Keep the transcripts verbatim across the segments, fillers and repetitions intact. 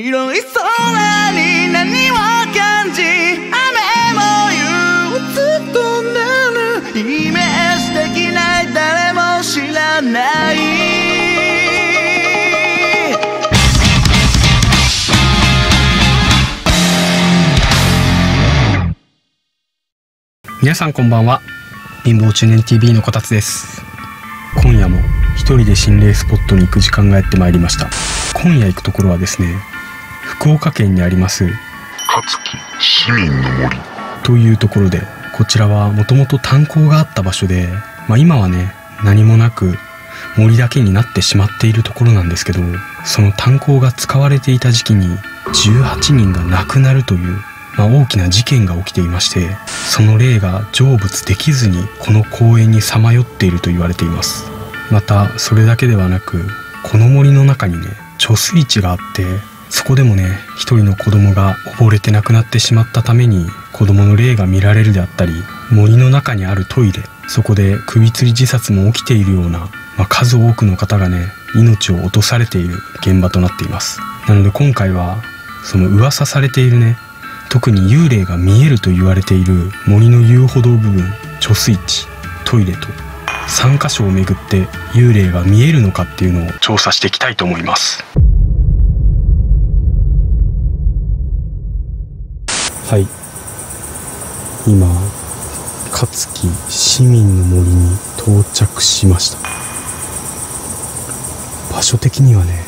広い空に何を感じ、雨も憂鬱となるイメージできない誰も知らない。 皆さんこんばんは。貧乏中年 ティーブイ のこたつです。今夜も一人で心霊スポットに行く時間がやってまいりました。今夜行くところはですね、福岡県にあります香月市民の森というところで、こちらはもともと炭鉱があった場所で、まあ、今はね何もなく森だけになってしまっているところなんですけど、その炭鉱が使われていた時期にじゅうはちにんが亡くなるという、まあ、大きな事件が起きていまして、その霊が成仏できずにこの公園にさまよっていると言われています。またそれだけではなく、この森の中にね貯水池があって、そこでもね一人の子供が溺れて亡くなってしまったために子供の霊が見られるであったり、森の中にあるトイレ、そこで首吊り自殺も起きているような、まあ、数多くの方がね命を落とされている現場となっています。なので今回はその噂されているね、特に幽霊が見えると言われている森の遊歩道部分、貯水池、トイレとさんかしょを巡って幽霊が見えるのかっていうのを調査していきたいと思います。はい、今香月市民の森に到着しました。場所的にはね、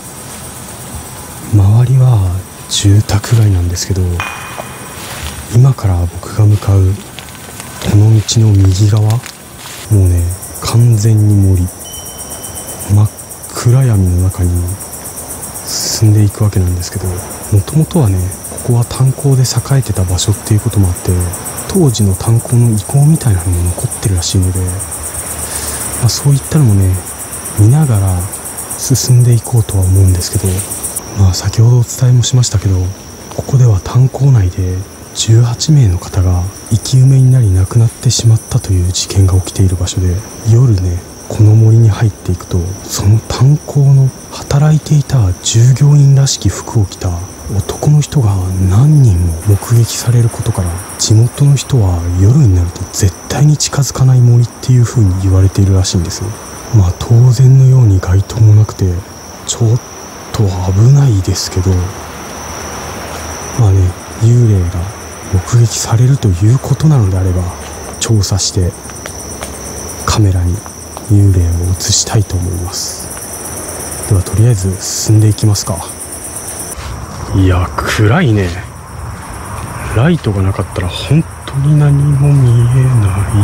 周りは住宅街なんですけど、今から僕が向かうこの道の右側、もうね完全に森、真っ暗闇の中に進んでいくわけなんですけど、もともとはねここは炭鉱で栄えてた場所っていうこともあって、当時の炭鉱の遺構みたいなのも残ってるらしいので、まあ、そういったのもね見ながら進んでいこうとは思うんですけど、まあ先ほどお伝えもしましたけど、ここでは炭鉱内でじゅうはちめいの方が生き埋めになり亡くなってしまったという事件が起きている場所で、夜ねこの森に入っていくと、その炭鉱の働いていた従業員らしき服を着た男の人が何人も目撃されることから、地元の人は夜になると絶対に近づかない森っていう風に言われているらしいんですよ。まあ当然のように街灯もなくてちょっと危ないですけど、まあね幽霊が目撃されるということなのであれば、調査してカメラに幽霊を映したいと思います。ではとりあえず進んでいきますか。いや暗いね。ライトがなかったら本当に何も見えない。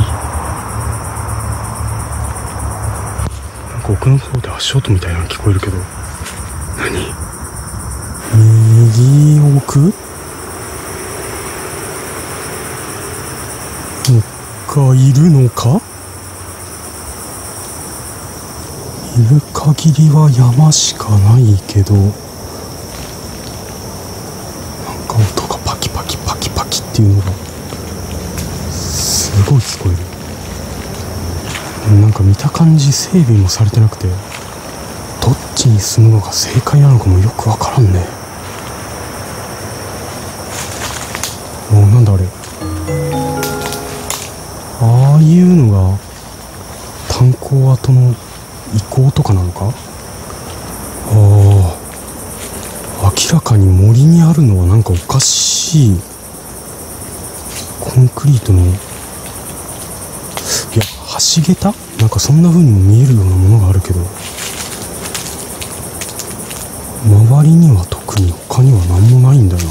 なんか奥の方で足音みたいなの聞こえるけど、何？右奥？がいるのか？いる限りは山しかないけど、なんか音がパキパキパキパキっていうのがすごい聞こえる。なんか見た感じ整備もされてなくて、どっちに進むのが正解なのかもよくわからんね。お、なんだあれ、ああいうのが炭鉱跡の遺構とかなのか。ああ、明らかに森にあるのはなんかおかしい。コンクリートの、いや橋桁なんかそんな風にも見えるようなものがあるけど、周りには特に他には何もないんだよ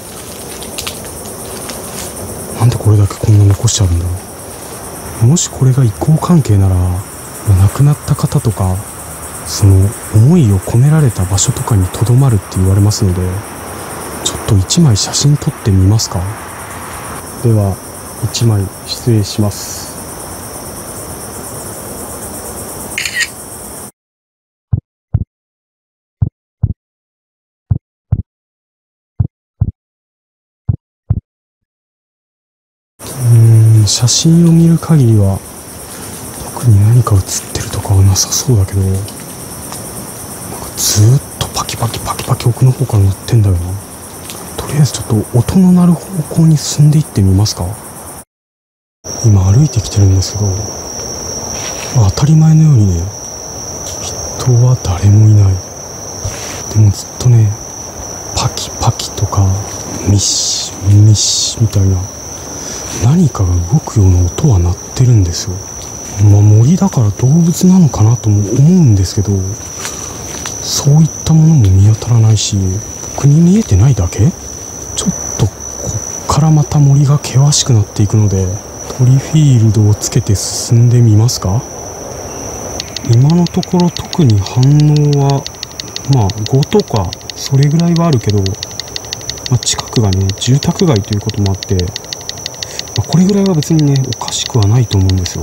な。なんでこれだけこんな残してあるんだろう。もしこれが遺構関係なら、亡くなった方とかその思いを込められた場所とかにとどまるって言われますので、ちょっといちまい写真撮ってみますか。ではいちまい失礼します。うーん、写真を見る限りは特に何か写ってるとかはなさそうだけど、なんかずーっとパキパキパキパキ奥の方から鳴ってんだよな。とりあえずちょっと音の鳴る方向に進んでいってみますか。今歩いてきてるんですけど、まあ、当たり前のようにね、人は誰もいない。でもずっとね、パキパキとかミッシュミッシュみたいな何かが動くような音は鳴ってるんですよ。まあ森だから動物なのかなとも思うんですけど、そういったものも見当たらないし、僕に見えてないだけ？ちょっとこっからまた森が険しくなっていくので、トリフィールドをつけて進んでみますか。今のところ特に反応はまあごとかそれぐらいはあるけど、まあ、近くがね住宅街ということもあって、まあ、これぐらいは別にねおかしくはないと思うんですよ。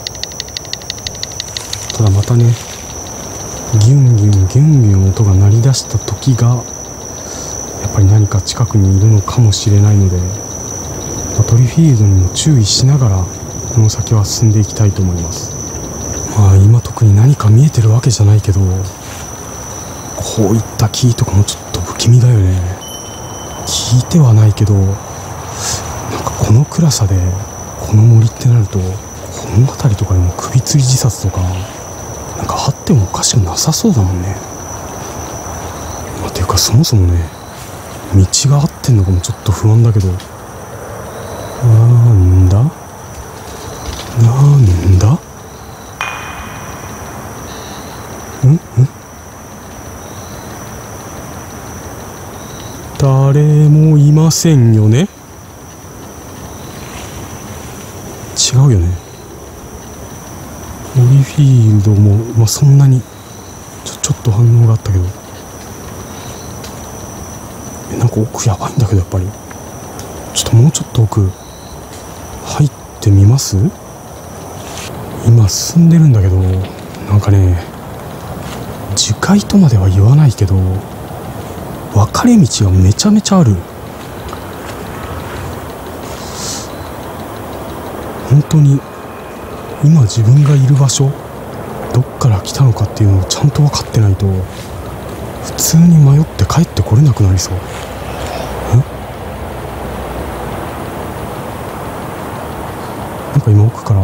ただまたねギュンギュンギュンギュン音が鳴り出した時がやっぱり何か近くにいるのかもしれないので、まあ、トリフィールドにも注意しながらこの先は進んでいきたいと思います。まあ今特に何か見えてるわけじゃないけど、こういった木とかもちょっと不気味だよね。聞いてはないけど、なんかこの暗さでこの森ってなると、この辺りとかにも首吊り自殺とかなんかあってもおかしくなさそうだもんね。まあ、ていうかそもそもね、道が合ってんのかもちょっと不安だけど、なんだなんだんん誰もいませんよね。違うよね。トリフィールドも、まあ、そんなにちょ、ちょっと反応があったけど、えなんか奥やばいんだけど、やっぱりちょっともうちょっと奥入ってみます。今進んでるんだけど、なんかね樹海とまでは言わないけど分かれ道がめちゃめちゃある。本当に今自分がいる場所どっから来たのかっていうのをちゃんと分かってないと普通に迷って帰ってこれなくなりそう。なんか今奥から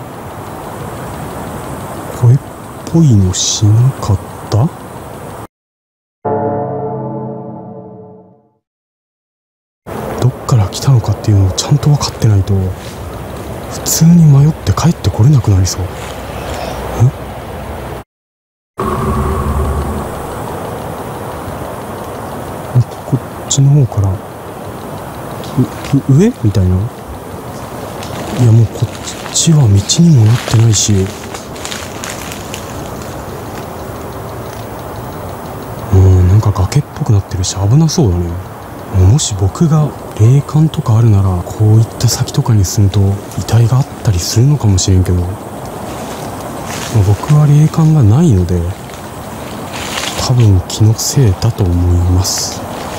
声っぽいのしなかった？どっから来たのかっていうのをちゃんと分かってないと普通に迷って帰ってこれなくなりそう。なんかこっちの方からう上みたいな。いやもうこっちは道にもなってないし、うんなんか崖っぽくなってるし危なそうだね。もし僕が霊感とかあるならこういった先とかに住むと遺体があったりするのかもしれんけど、まあ、僕は霊感がないので多分気のせいだと思います。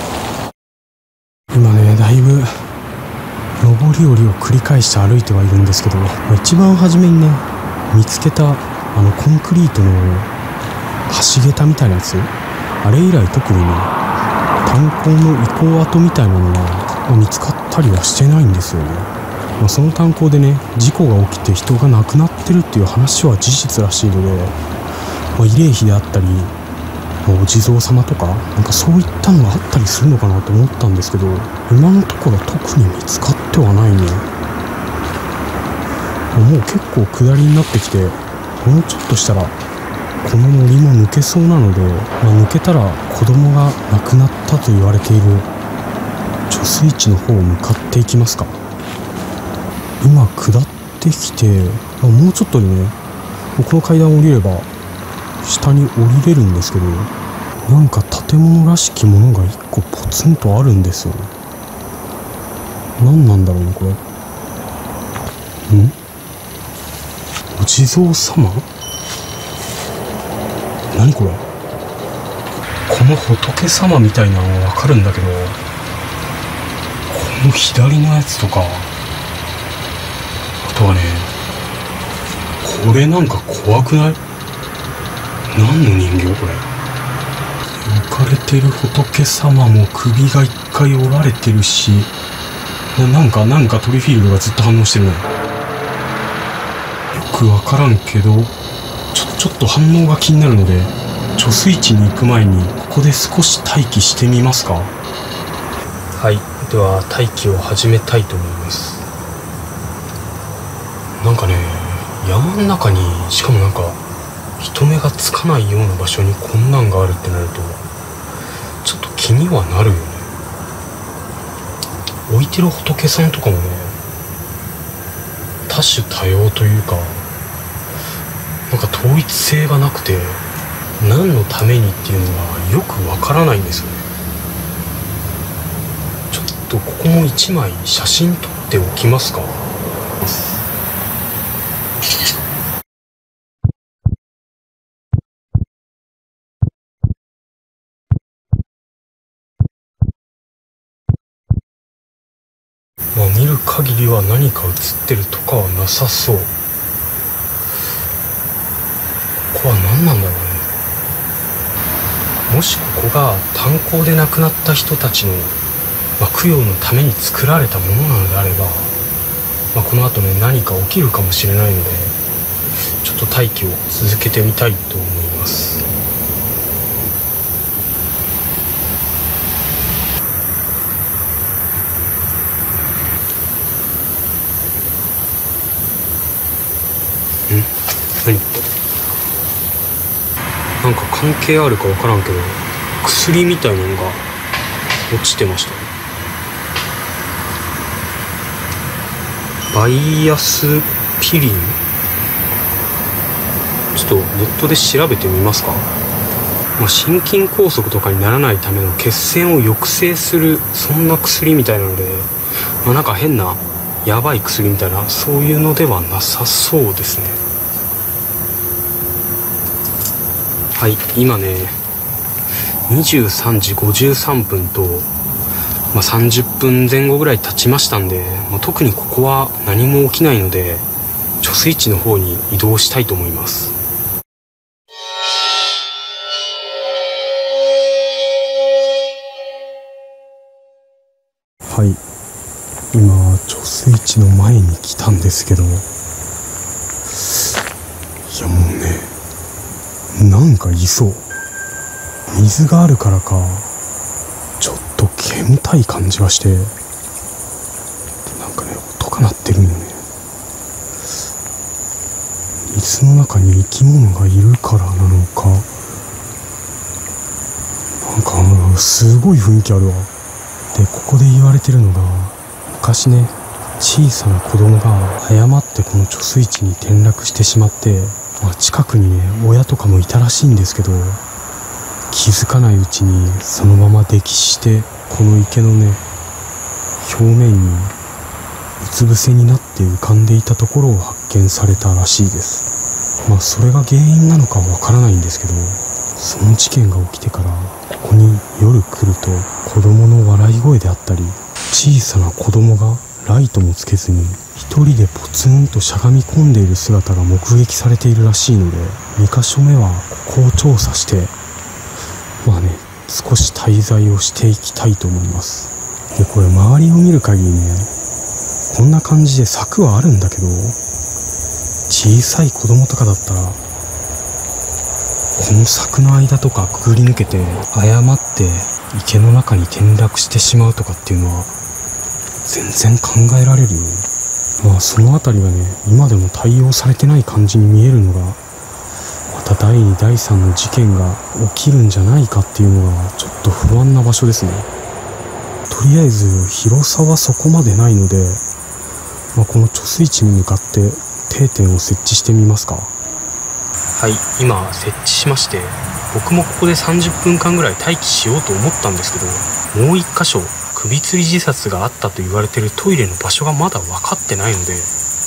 今ねだいぶ上り下りを繰り返して歩いてはいるんですけど、一番初めにね見つけたあのコンクリートの橋桁みたいなやつ、あれ以来特にね炭鉱の遺構跡みたいなのは見つかったりはしてないんですよね。まあ、その炭鉱でね事故が起きて人が亡くなってるっていう話は事実らしいので、まあ、慰霊碑であったりお地蔵様とかなんかそういったのがあったりするのかなと思ったんですけど、今のところ特に見つかってはないね。もう結構下りになってきて、もうちょっとしたらこの森も抜けそうなので、まあ、抜けたら子供が亡くなったと言われている貯水池の方を向かっていきますか。今下ってきて、まあ、もうちょっとでねこの階段を降りれば下に降りれるんですけど、なんか建物らしきものが一個ポツンとあるんですよ。何なんだろうねこれ。ん？お地蔵様？何これ。この仏様みたいなのは分かるんだけど、この左のやつとか、あとはねこれなんか怖くない？何の人形これ。 浮かれてる仏様も首が一回折られてるし、ななんかなんかトリフィールドがずっと反応してるね。よくわからんけど、ちょちょっと反応が気になるので、貯水池に行く前にここで少し待機してみますか。はい、では待機を始めたいと思います。なんかね、山の中に、しかもなんか人目がつかないような場所にこんなんがあるってなるとちょっと気にはなるよね。置いてる仏さんとかもね、多種多様というか、なんか統一性がなくて、何のためにっていうのがよくわからないんですよね。ちょっとここも一枚写真撮っておきますか。まあ見る限りは何か写ってるとかはなさそう。ここは何なんだろうね。もしここが炭鉱で亡くなった人たちの、まあ、供養のために作られたものなのであれば、まあ、この後ね何か起きるかもしれないので、ちょっと待機を続けてみたいと思います。ん？何？なんか関係あるか分からんけど、薬みたいなのが落ちてましたね。バイアスピリン？ちょっとネットで調べてみますか。まあ、心筋梗塞とかにならないための血栓を抑制する、そんな薬みたいなので、まあ、なんか変なやばい薬みたいな、そういうのではなさそうですね。はい、今ねにじゅうさんじごじゅうさんぷんと、まあ、さんじゅっぷんぜん後ぐらい経ちましたんで、まあ、特にここは何も起きないので、貯水池の方に移動したいと思います。はい、今貯水池の前に来たんですけど、いやもうね、なんかいそう。水があるからかちょっと煙たい感じがして、なんかね音が鳴ってるんよね。水の中に生き物がいるからなのか、なんかすごい雰囲気あるわ。でここで言われてるのが、昔ね小さな子供が誤ってこの貯水池に転落してしまって、まあ、近くにね親とかもいたらしいんですけど、気づかないうちにそのまま溺死して、この池のね表面にうつ伏せになって浮かんでいたところを発見されたらしいです。まあそれが原因なのかはわからないんですけど、その事件が起きてからここに夜来ると子供の笑い声であったり、小さな子供がライトもつけずに一人でポツンとしゃがみ込んでいる姿が目撃されているらしいので、にかしょめはここを調査して、まあね少し滞在をしていきたいと思います。でこれ周りを見る限りね、こんな感じで柵はあるんだけど、小さい子供とかだったらこの柵の間とかくぐり抜けて誤って池の中に転落してしまうとかっていうのは全然考えられるよね。まあそのあたりがね今でも対応されてない感じに見えるのが、まただいにだいさんの事件が起きるんじゃないかっていうのがちょっと不安な場所ですね。とりあえず広さはそこまでないので、まあ、この貯水池に向かって定点を設置してみますか。はい、今設置しまして、僕もここでさんじゅっぷんかんぐらい待機しようと思ったんですけど、もう一箇所首吊り自殺があったと言われているトイレの場所がまだ分かってないので、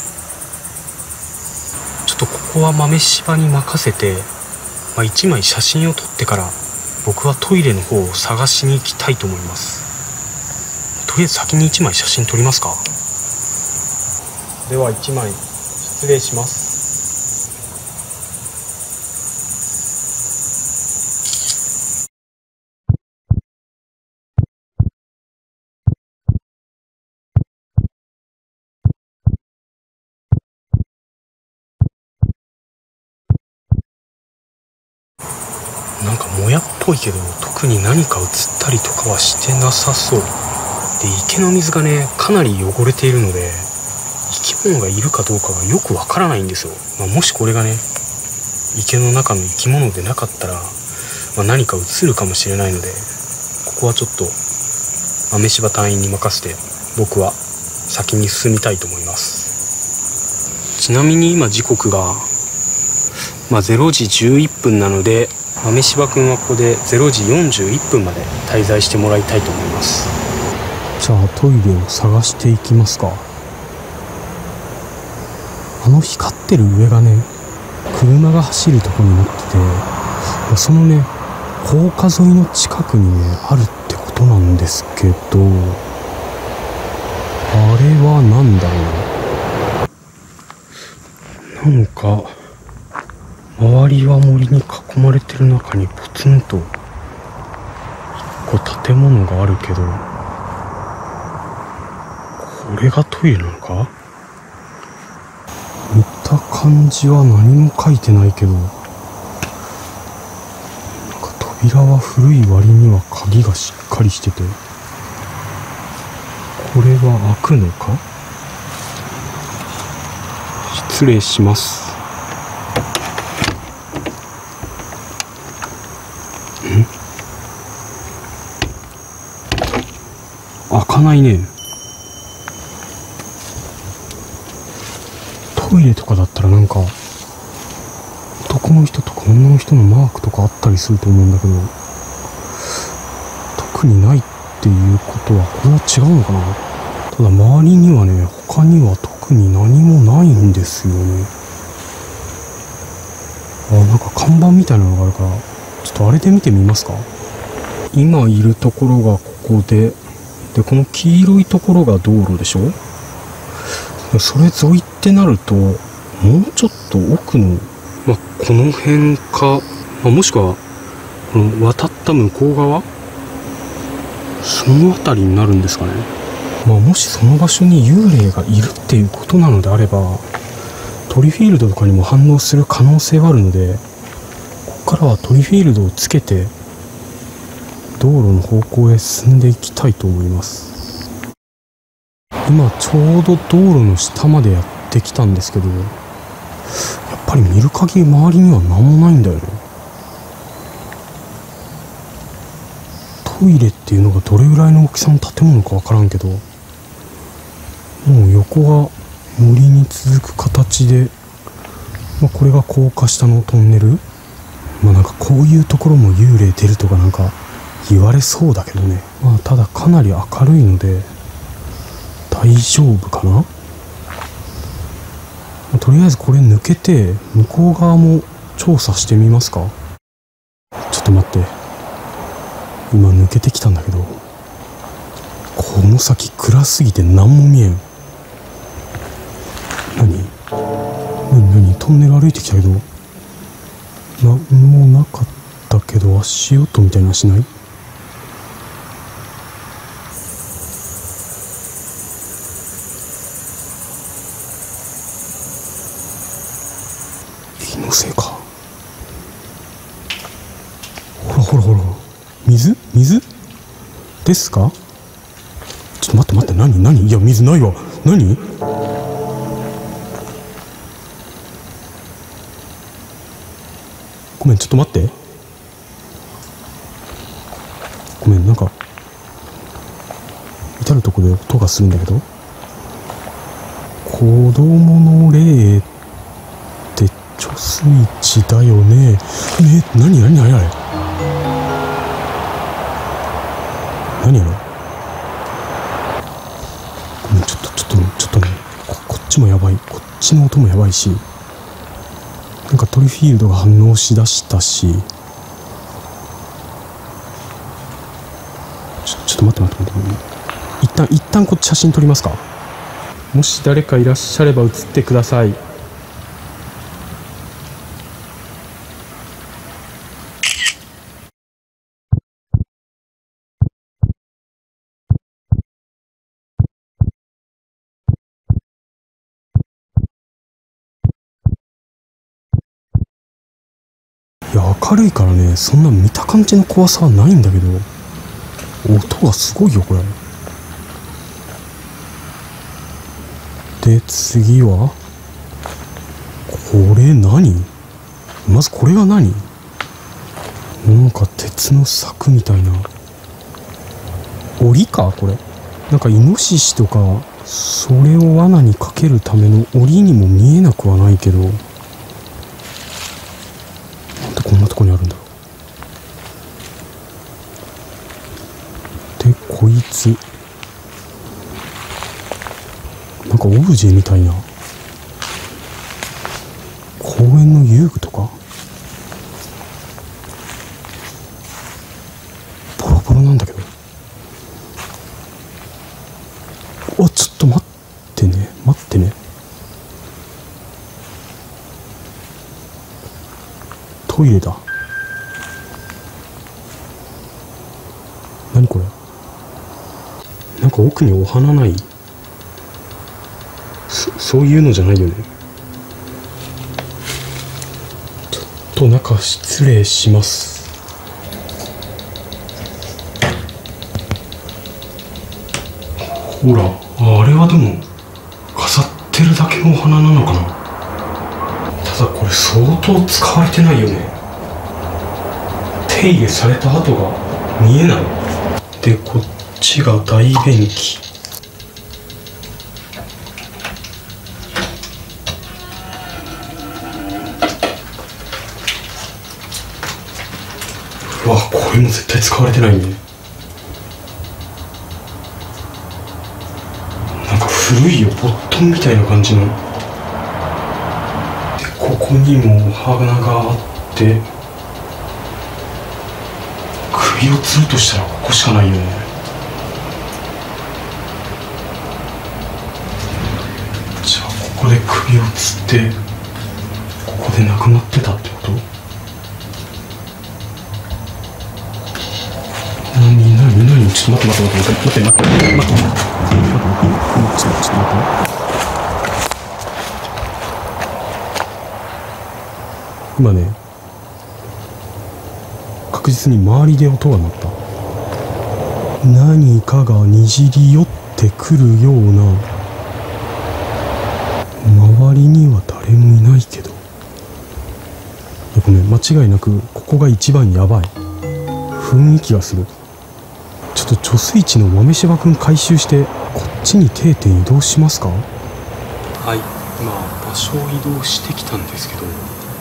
ちょっとここは豆柴に任せて、まあ、いちまい写真を撮ってから僕はトイレの方を探しに行きたいと思います。とりあえず先にいちまい写真撮りますか。ではいちまい失礼します。 なんかもやっぽいけど特に何か映ったりとかはしてなさそう。で池の水がねかなり汚れているので生き物がいるかどうかがよくわからないんですよ。まあ、もしこれがね池の中の生き物でなかったら、まあ、何か映るかもしれないので、ここはちょっとアメシバ隊員に任せて僕は先に進みたいと思います。ちなみに今時刻が、まあ、れいじじゅういっぷんなので、アメシバくんはここでれいじよんじゅういっぷんまで滞在してもらいたいと思います。じゃあトイレを探していきますか。あの光ってる上がね車が走るとこになってて、そのね高架沿いの近くにねあるってことなんですけど、あれは何だろう。なんか周りは森に囲まれてる中にポツンと一個建物があるけど、これがトイレなのか。見た感じは何も書いてないけど、なんか扉は古い割には鍵がしっかりしてて、これは開くのか。失礼します。ん？開かないね。トイレとかだったらなんか男の人とか女の人のマークとかあったりすると思うんだけど、特にないっていうことはこれは違うのかな。ただ周りにはね他には特に何もないんですよね。あ、なんか看板みたいなのがあるから、ちょっとあれで見てみますか。今いるところがここで、でこの黄色いところが道路でしょ。それ沿いってなるともうちょっと奥の、まあ、この辺か、まあ、もしくはこの渡った向こう側、その辺りになるんですかね。まあ、もしその場所に幽霊がいるっていうことなのであれば、トリフィールドとかにも反応する可能性はあるので、ここからはトリフィールドをつけて道路の方向へ進んでいきたいと思います。今ちょうど道路の下までやってきたんですけど、やっぱり見る限り周りには何もないんだよね。トイレっていうのがどれぐらいの大きさの建物かわからんけど、もう横が森に続く形で、まあ、これが高架下のトンネル。まあなんかこういうところも幽霊出るとかなんか言われそうだけどね。まあただかなり明るいので大丈夫かな。とりあえずこれ抜けて向こう側も調査してみますか。ちょっと待って、今抜けてきたんだけど、この先暗すぎて何も見えん。何何何トンネル歩いてきたけど何もなかったけど、足音みたいなのしない？気のせいか。ほらほらほら、水水ですか。ちょっと待って待って、何何、いや水ないわ。何？ごめんちょっと待って、ごめん、なんか至るところで音がするんだけど、子供の霊って貯水池だよね。ね、何何何あれ、何あれ。ごめん、ちょっとちょっとちょっとね、ここっちもやばい、こっちの音もやばいし、なんかトリフィールドが反応しだしたし、ちょ、ちょっと待って待って待って、一旦一旦こっち写真撮りますか。もし誰かいらっしゃれば写ってください。いや明るいからね、そんな見た感じの怖さはないんだけど、音がすごいよこれ。で次はこれ何？まずこれが何？なんか鉄の柵みたいな檻かこれ。なんかイノシシとかそれを罠にかけるための檻にも見えなくはないけど、なんでこんなとこにあるんだろう。でこいつなんかオブジェみたいな、公園の遊具とかボロボロなんだけど。あ、ちょっと待ってね待ってねトイレだ。何これ。なんか奥にお花ない？そ, そういうのじゃないよね。ちょっと中失礼します。ほら、あれはでも飾ってるだけのお花なのかな。ただこれ相当使われてないよね。手入れされた跡が見えない。でこっちが大便器。うわ、これも絶対使われてないね。なんか古いよ、ボットンみたいな感じの。でここにもお花があって、首を吊るとしたらここしかないよね。じゃあここで首を吊ってここで亡くなってたってこと？何何何ちょっと待って待って待って待って待って待って待って待って待って待ってちょっと待って今ね、確実に周りで音が鳴った。何かがにじり寄ってくるような。周りには誰もいないけど、ごめん、間違いなくここが一番やばい雰囲気がする。ちょっと貯水池の豆柴くん回収してこっちに定点移動しますか。はい、今場所を移動してきたんですけど、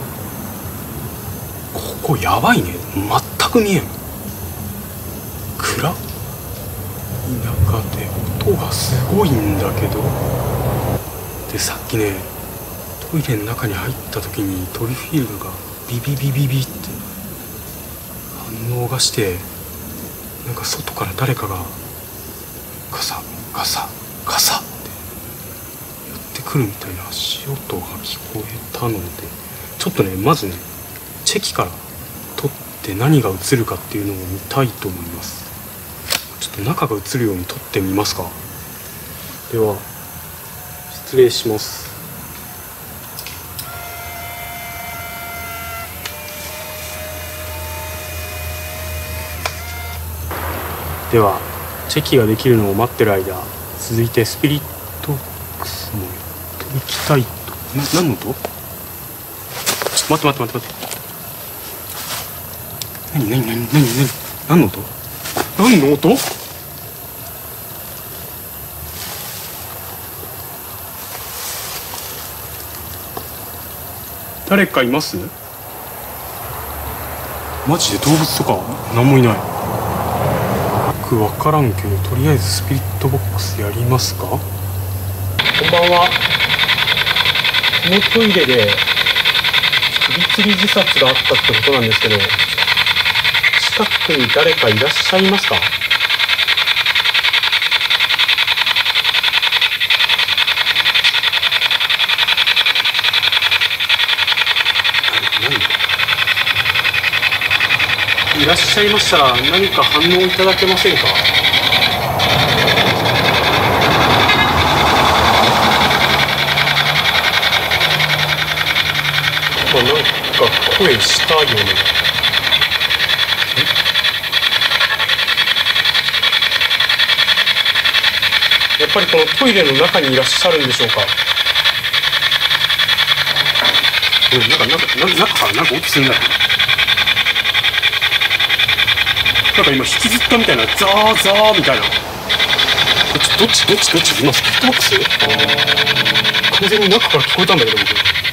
ここやばいね。全く見えん。暗っ。田舎で音がすごいんだけど。でさっきね、トイレの中に入った時にトリフィールドがビビビビビって反応がして、なんか外から誰かがガサガサガサってやってくるみたいな足音が聞こえたので、ちょっとねまずねチェキから撮って何が映るかっていうのを見たいと思います。ちょっと中が映るように撮ってみますか。では失礼します。ではチェキができるのを待ってる間、続いてスピリットボックスもやっていきたいと。な何の音？ちょっと待って待って待って待って。何何何何何何の音？何の音？誰かいます？マジで動物とか何もいない。よく分からんけど、とりあえずスピリットボックスやりますか。こんばんは。このトイレで首吊り自殺があったってことなんですけど、近くに誰かいらっしゃいますか？いらっしゃいましたら何か反応いただけませんか？なんか声したよね。やっぱりこのトイレの中にいらっしゃるんでしょうか。うん、なんかなんか中からなんか音するんだよ。なんか今引きずったみたいな、ザーザーみたいな。どっちどっちどっち今スピットボックス？完全に中から聞こえたんだけど僕。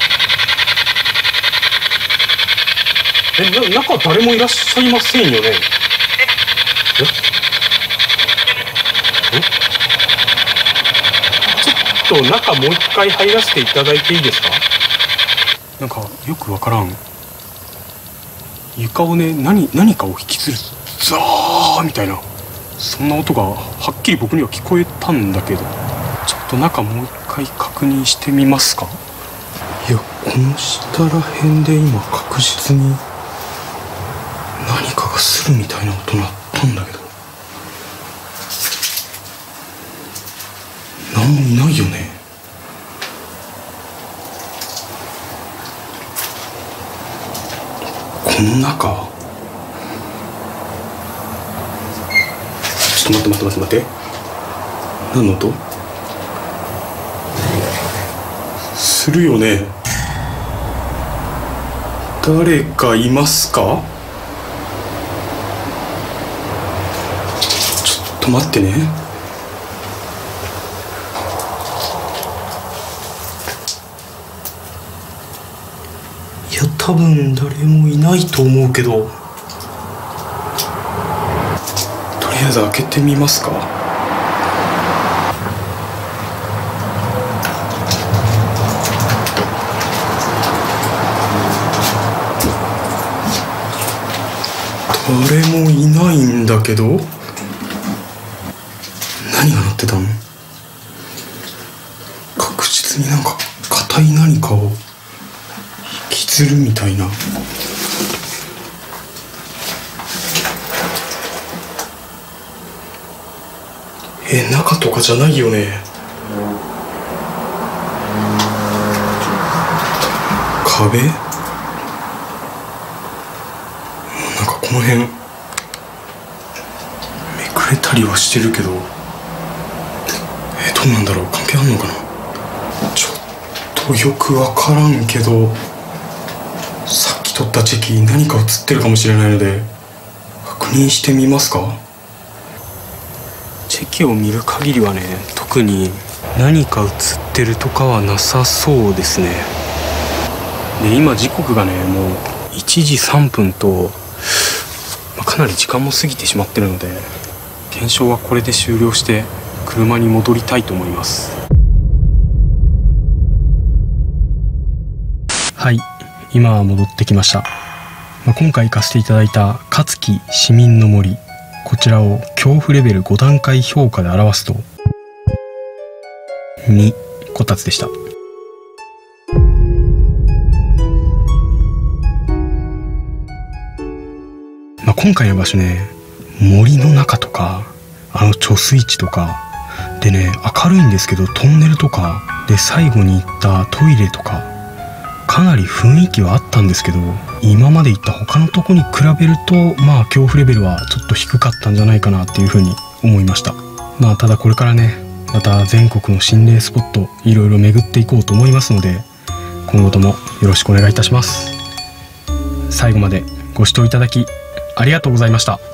え、な中誰もいらっしゃいませんよね。え？え？ちょっと中もう一回入らせていただいていいですか？なんかよくわからん。床をね、何何かを引きずるザーみたいな、そんな音がはっきり僕には聞こえたんだけど、ちょっと中もう一回確認してみますか。いや、この下ら辺で今確実に何かがするみたいな音鳴ったんだけど、何もいないよね。この中、ちょっと待って待って待って待って、何の音するよね。誰かいますか？ちょっと待ってね。いや、多分誰もいないと思うけど、とりあえず開けてみますか。誰もいないんだけど、何が鳴ってたの？確実になんか硬い何かを引きずるみたいな。え、中とかじゃないよね。壁？なんかこの辺めくれたりはしてるけど、え、どうなんだろう、関係あんのかな。ちょっとよくわからんけど、さっき撮ったチェキ何か映ってるかもしれないので確認してみますか。チェキを見る限りはね、特に何か映ってるとかはなさそうですね。で、今時刻がねもういちじさんぷんと、まあ、かなり時間も過ぎてしまってるので、検証はこれで終了して車に戻りたいと思います。はい、今戻ってきました。まあ、今回行かせていただいた勝木市民の森、こちらを恐怖レベルご段階評価で表すとにこたつでした。まあ、今回の場所ね、森の中とか、あの貯水池とかでね、明るいんですけどトンネルとかで、最後に行ったトイレとか、かなり雰囲気はあったんですけど、今まで行った他のとこに比べると、まあ恐怖レベルはちょっと低かったんじゃないかなっていうふうに思いました。まあただこれからね、また全国の心霊スポットいろいろ巡っていこうと思いますので、今後ともよろしくお願いいたします。最後までご視聴いただきありがとうございました。